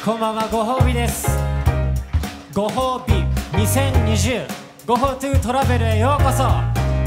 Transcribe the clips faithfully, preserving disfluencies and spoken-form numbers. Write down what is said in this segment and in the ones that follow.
こんばんは、ご褒美です。ご褒美にせんにじゅう ゴートゥートラベルへようこそ。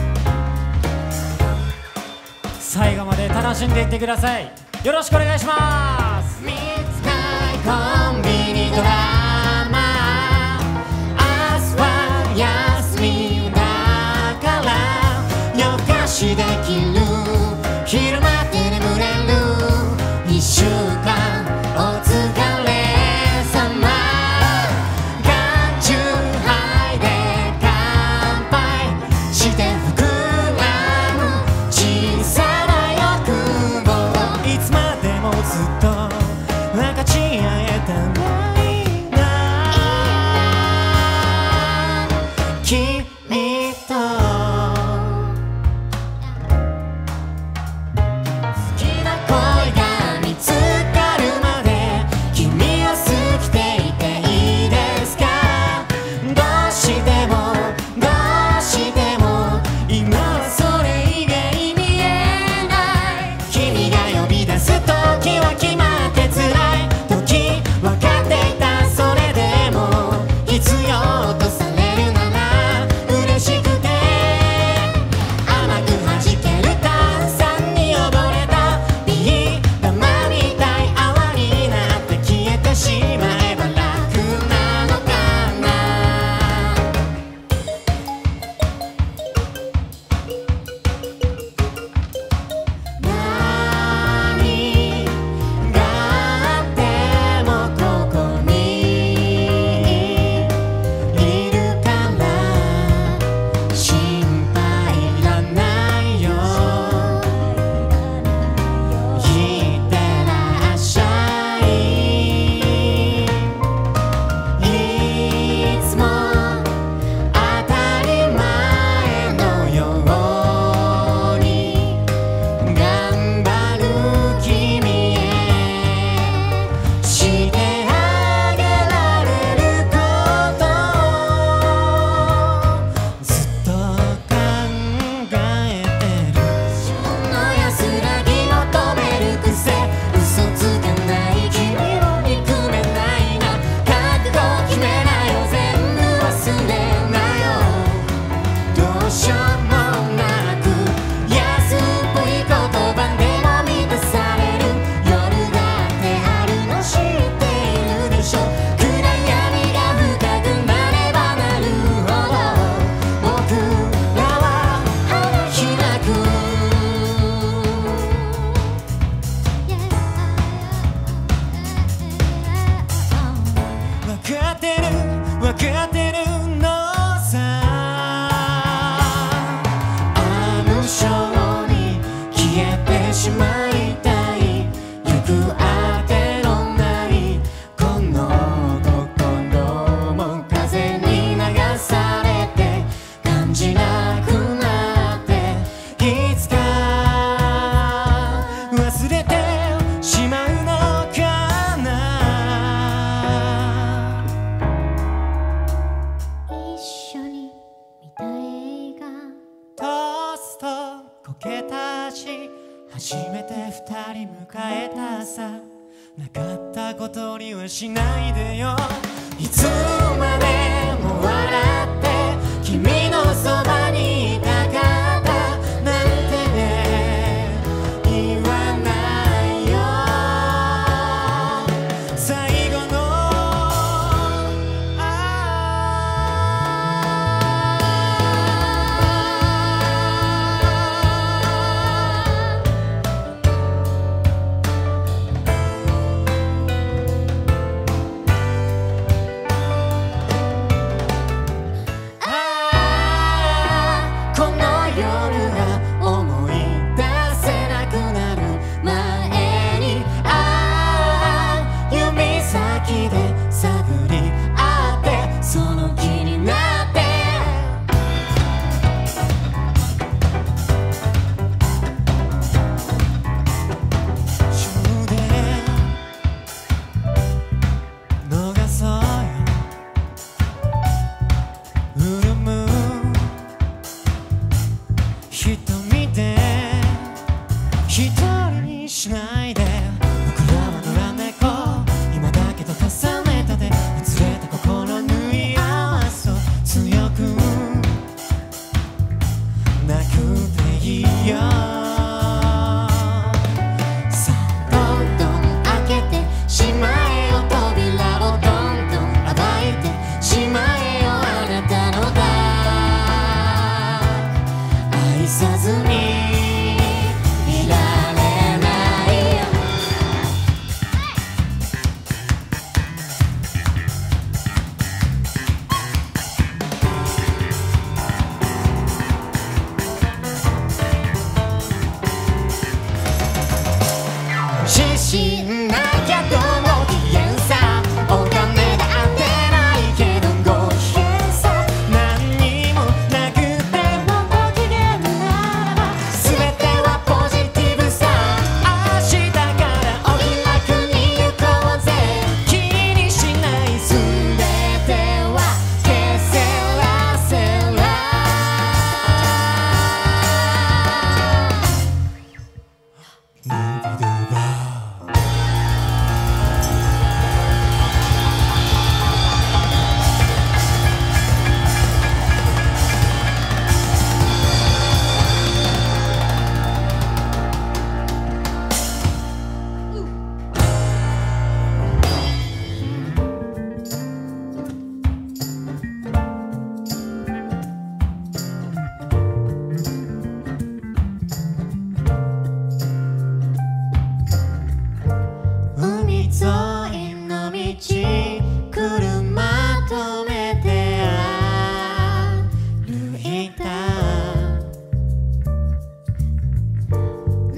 最後まで楽しんでいってください。よろしくお願いします。 見つないコンビニドラマ、明日は休みだから夜更かしできる、昼間で眠れる、いっしゅうかんお疲れ様。缶チューハイで乾杯して膨らむ小さな欲望、 いつまでもずっと分かち合えたらいいな。 君と好きな恋が見つかるまで君を好きでいていいですか。どうしてもどうしても今はそれ以外見えない。君が呼び出す時は決まって辛い時分かっていた。それでも必要とされるなら嬉しくて甘く弾ける炭酸に溺れたビー玉みたい泡になって消えてしまえば楽なのかな。何があってもここにいるから心配いらないよ。いってらっしゃい。いつも当たり前のように頑張る君へしてあげられることをずっと考えてる。自分の安らぎ求める癖、嘘つかない君を憎めないな。覚悟決めなよ、全部忘れなよ。どうしようもなく安っぽい言葉でも満たされる夜だってあるの知っているでしょ。暗闇が深くなればなるほど僕らは花開く。分かってる分かってるのさ。あの少に消えてしまいたい。行くあてのないこの心も風に流されて感じなくなって、いつか忘れてしまうのかな。一緒に見た映画トーストこけたし初めて二人迎えたさ。なかったことにはしないでよ。 いつまでも笑って君のそばにいたかったなんてね言わないよ。 最後のあーこの夜が思い出せなくなる前に、ああ指先で探り合ってその気になって終電逃そうよ。潤む瞳で一人にしないで。僕らは野良猫今だけど助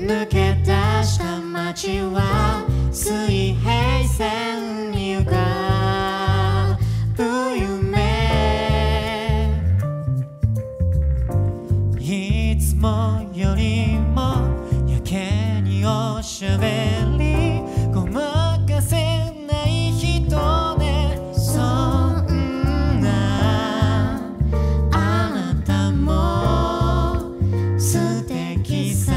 抜け出した街は水平線に浮かぶ夢、いつもよりもやけにおしゃべりごまかせない人ね、そんなあなたも素敵さ。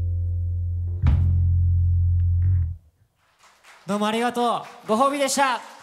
どうもありがとう。ご褒美でした。